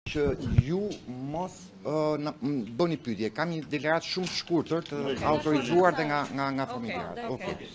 Që ju mos bëni pyetje. Kam një deklaratë shumë shkurtër të autorizuar dhe nga familjarët. Okej.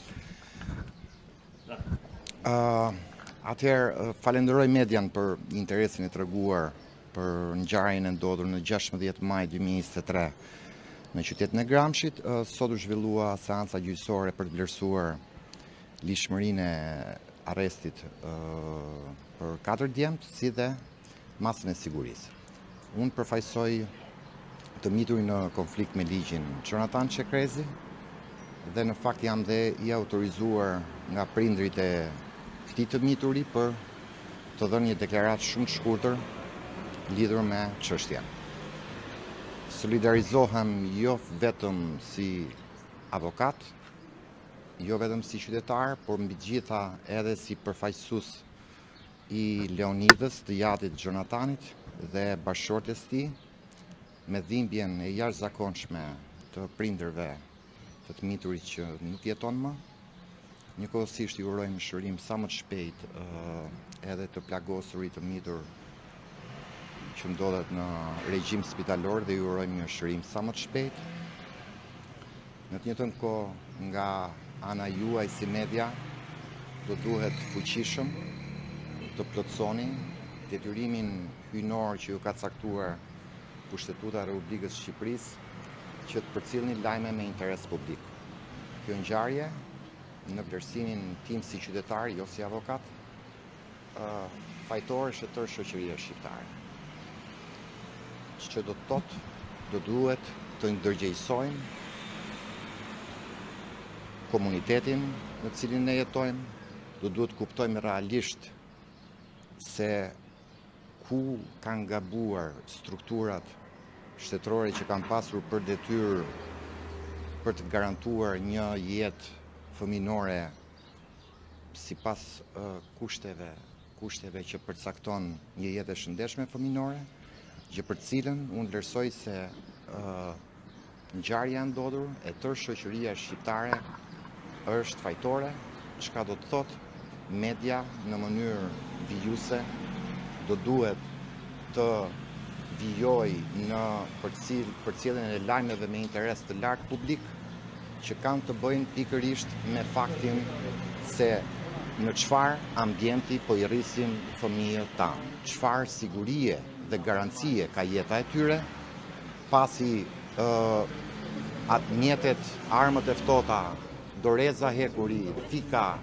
Atëherë falenderoj median për interesin e treguar për ngjarjen e ndodhur në 16 maj 2023 në qytetin e Gramshit. Sot u zhvillua seanca gjyqësore për të vlerësuar lishmërinë e arrestit për 4 djemt, si dhe masën e sigurisë. Unë përfaqësoj të miturin në konflikt me ligjin Jonathan Çekrezi dhe në fakt jam dhe i autorizuar nga prindrit e këtij të mituri për të dhënë një deklaratë shumë të shkurtër lidhur me çështjen. Solidarizohem jo vetëm si avokat, jo vetëm si qytetar, por mbi gjitha edhe si përfaqësues i Leonidës, të jatit Jonathanit dhe bashkëshortes tij, me dhimbjen e jashtëzakonshme të prindërve të miturit që nuk jeton më. Njëkohësisht i urojmë shërim sa më të shpejt edhe të plagosurit të mitur që ndodhet në regjim spitalor dhe i urojmë një shërim sa më të shpejt. Në të njëjtën kohë, nga ana juaj si media, do duhet fuqishëm të plotësoni detyrimin hyjnor që ju ka caktuar Kushtetuta e Republikës së Shqipërisë që të përcjellni lajme me interes publik. Kjo ngjarje, në vlerësimin tim si qytetar, jo si avokat, fajtor është tërë shoqëria shqiptare. Që do të thotë, do duhet të ndërgjegjësojmë komunitetin në cilin ne jetojmë, do duhet të kuptojmë realisht se ku kanë gabuar strukturat shtetërore që kanë pasur për detyrë për të garantuar një jetë fëminore sipas kushteve që përcakton një jetë e shëndetshme fëminore, gjë për cilën unë vlerësoj se ngjarja e ndodhur e tërë shoqëria shqiptare është fajtore, çka do të thotë media në mënyrë vijuese do duhet të vijoj në përcjelljen e lajmeve me interes të lartë publik që kanë të bëjnë pikërisht me faktin se në çfarë ambienti po i rrisin fëmijët tanë, çfarë sigurie dhe garancie ka jeta e tyre, pasi atë mjetet, armët e ftohta, doreza hekuri, fika,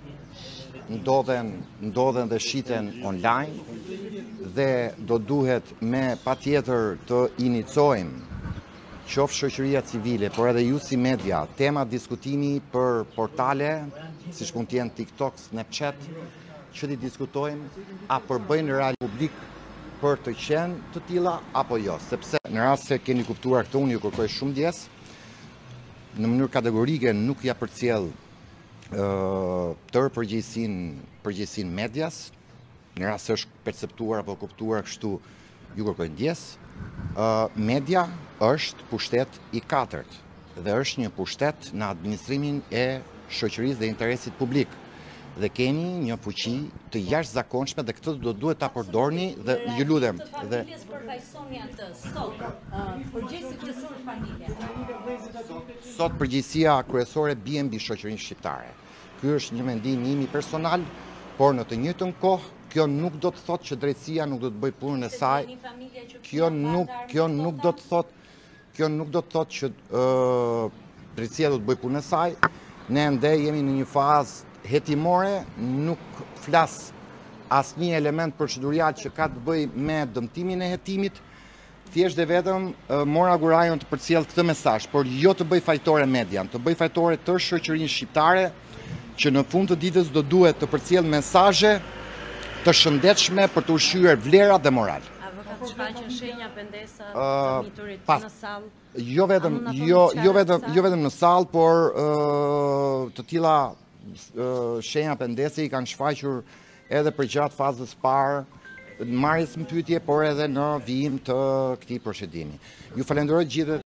ndodhen dhe shiten online dhe do duhet me patjetër të inicojmë qoftë shoqëria civile, por edhe ju si media, tema diskutimi për portale, siç mund të jenë TikTok, Snapchat, që t'i diskutojmë a përbëjnë real publik për të qenë të tilla apo jo, sepse në rast se keni kuptuar këtë, unë ju kërkoj shumë ndjes, në mënyrë kategorike nuk ja përcjell tërë përgjegjësinë medias, në rast se është perceptuar apo kuptuar kështu, ju kërkoj ndjes. Media është pushtet i katërt dhe është një pushtet në administrimin e shoqërisë dhe interesit publik. Dhe keni një fuqi të jashtëzakonshme dhe këtë do duhet ta përdorni dhe ju lutem. Dhe sot përgjegjësia kryesore bie mbi shoqërinë shqiptare. Ky është një mendim imi personal, por në të njëjtën kohë kjo nuk do të thotë që drejtësia nuk do të bëjë punën e saj. Kjo nuk do të thotë që drejtësia do të bëjë punën e saj. Ne ende jemi në një fazë hetimore, nuk flas asnjë element procedurial që ka të bëjë me dëmtimin e hetimit. Thjesht dhe vetëm mora gurajon të përcjell këtë mesazh, por jo të bëj fajtore median, të bëj fajtore tërë shoqërinë shqiptare, që në fund të ditës do duhet të përcjell mesazhe të shëndetshme për të ushqyer vlera dhe moral. Avokat, shfaqen shenja pendesa të miturit në sallë? Jo vetëm në sallë, por të tilla shenja pendese i kanë shfaqur edhe përgjatë fazës parë, marrjes në pyetje, por edhe në vijim të këtij procedimi. Ju falenderoj gjithë.